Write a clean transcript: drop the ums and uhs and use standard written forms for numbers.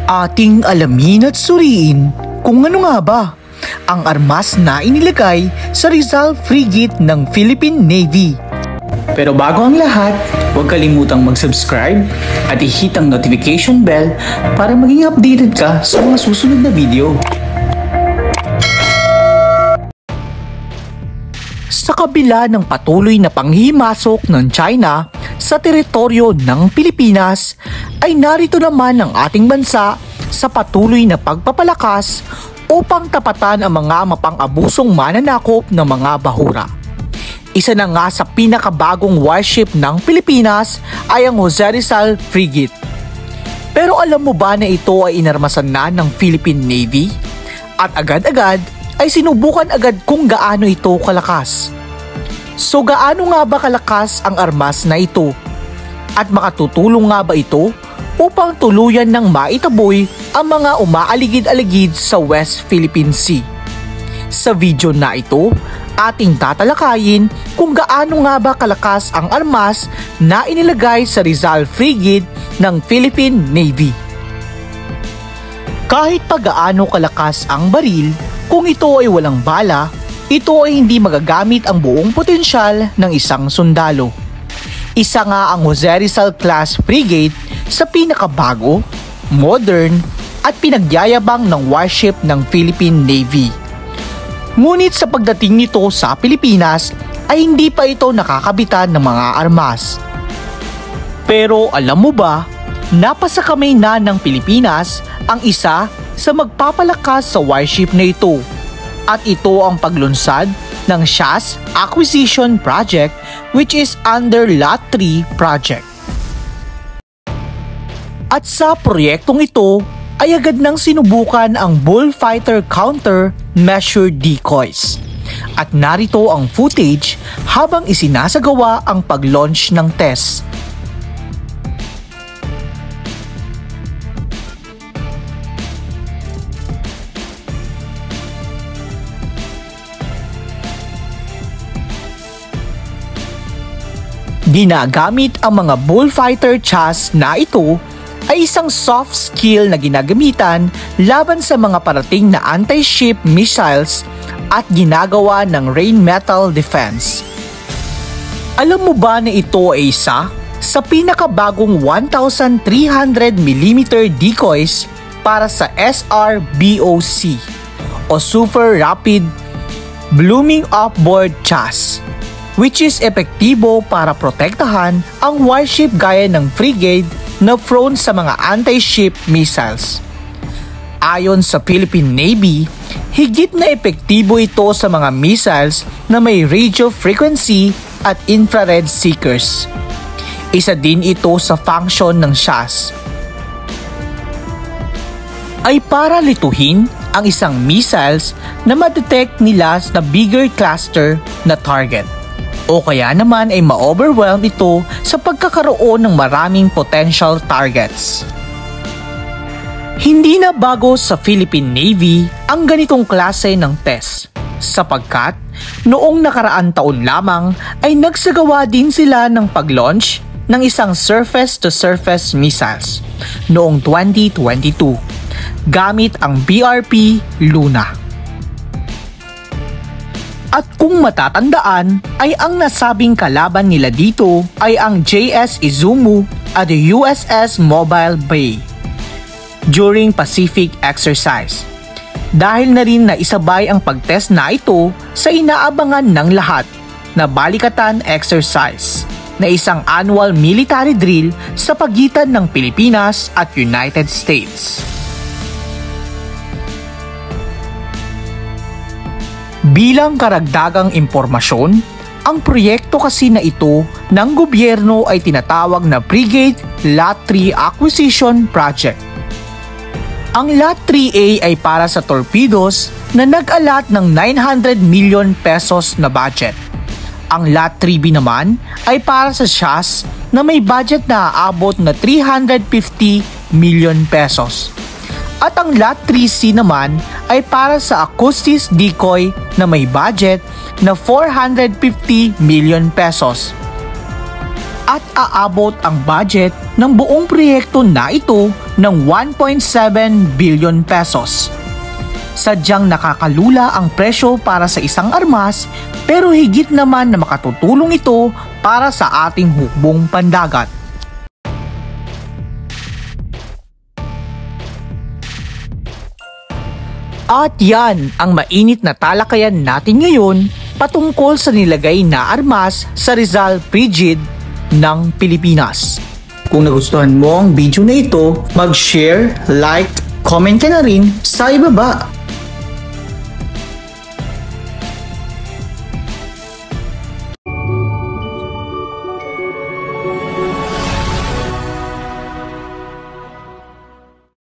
Ating alamin at suriin kung ano nga ba ang armas na inilagay sa Rizal Frigate ng Philippine Navy. Pero bago ang lahat, huwag kalimutang mag-subscribe at i-hit ang notification bell para maging updated ka sa mga susunod na video. Sa kabila ng patuloy na panghihimasok ng China sa teritoryo ng Pilipinas, ay narito naman ang ating bansa sa patuloy na pagpapalakas upang tapatan ang mga mapang-abusong mananakop ng mga bahura. Isa na nga sa pinakabagong warship ng Pilipinas ay ang Jose Rizal Frigate. Pero alam mo ba na ito ay inarmasan na ng Philippine Navy? At agad-agad ay sinubukan agad kung gaano ito kalakas. So gaano nga ba kalakas ang armas na ito? At makatutulong nga ba ito upang tuluyan ng maitaboy ang mga umaaligid-aligid sa West Philippine Sea? Sa video na ito, ating tatalakayin kung gaano nga ba kalakas ang armas na inilagay sa Rizal Frigate ng Philippine Navy. Kahit pa gaano kalakas ang baril, kung ito ay walang bala, ito ay hindi magagamit ang buong potensyal ng isang sundalo. Isa nga ang Jose Rizal class frigate sa pinakabago, modern at pinagyayabang ng warship ng Philippine Navy. Ngunit sa pagdating nito sa Pilipinas ay hindi pa ito nakakabitan ng mga armas. Pero alam mo ba, napasa kamay na ng Pilipinas ang isa sa magpapalakas sa warship na ito. At ito ang paglunsad ng SHAS Acquisition Project, which is under Lot 3 project. At sa proyektong ito ay agad nang sinubukan ang Bullfighter Counter-Measure Decoys. At narito ang footage habang isinasagawa ang pag-launch ng test. Ginagamit ang mga Bullfighter chassis na ito ay isang soft skill na ginagamitan laban sa mga parating na anti-ship missiles at ginagawa ng rain metal defense. Alam mo ba na ito ay isa sa pinakabagong 1,300mm decoys para sa SRBOC o Super Rapid Blooming Offboard Chassis, which is epektibo para protektahan ang warship gaya ng frigate na prone sa mga anti-ship missiles. Ayon sa Philippine Navy, higit na epektibo ito sa mga missiles na may radio frequency at infrared seekers. Isa din ito sa function ng SHAS ay para lituhin ang isang missiles na ma-detect nila na bigger cluster na target. O kaya naman ay ma-overwhelm ito sa pagkakaroon ng maraming potential targets. Hindi na bago sa Philippine Navy ang ganitong klase ng test, sapagkat noong nakaraang taon lamang ay nagsagawa din sila ng pag-launch ng isang surface-to-surface missiles noong 2022 gamit ang BRP Luna. At kung matatandaan ay ang nasabing kalaban nila dito ay ang JS Izumo at USS Mobile Bay during Pacific exercise. Dahil na rin na isabay ang pagtest na ito sa inaabangan ng lahat na balikatan exercise na isang annual military drill sa pagitan ng Pilipinas at United States. Bilang karagdagang impormasyon, ang proyekto kasi na ito ng gobyerno ay tinatawag na Frigate Lot 3 Acquisition Project. Ang Lot 3A ay para sa torpedoes na nag-alat ng 900 million pesos na budget. Ang Lot 3B naman ay para sa SHAS na may budget na aabot na 350 million pesos. At ang Lot 3C naman ay para sa acoustic decoy na may budget na 450 million pesos. at aabot ang budget ng buong proyekto na ito ng 1.7 billion pesos. Sadyang nakakalula ang presyo para sa isang armas, pero higit naman na makatutulong ito para sa ating hukbong pandagat. At yan ang mainit na talakayan natin ngayon patungkol sa nilagay na armas sa Rizal Frigid ng Pilipinas. Kung nagustuhan mo ang video na ito, mag-share, like, comment ka na rin sa ibaba.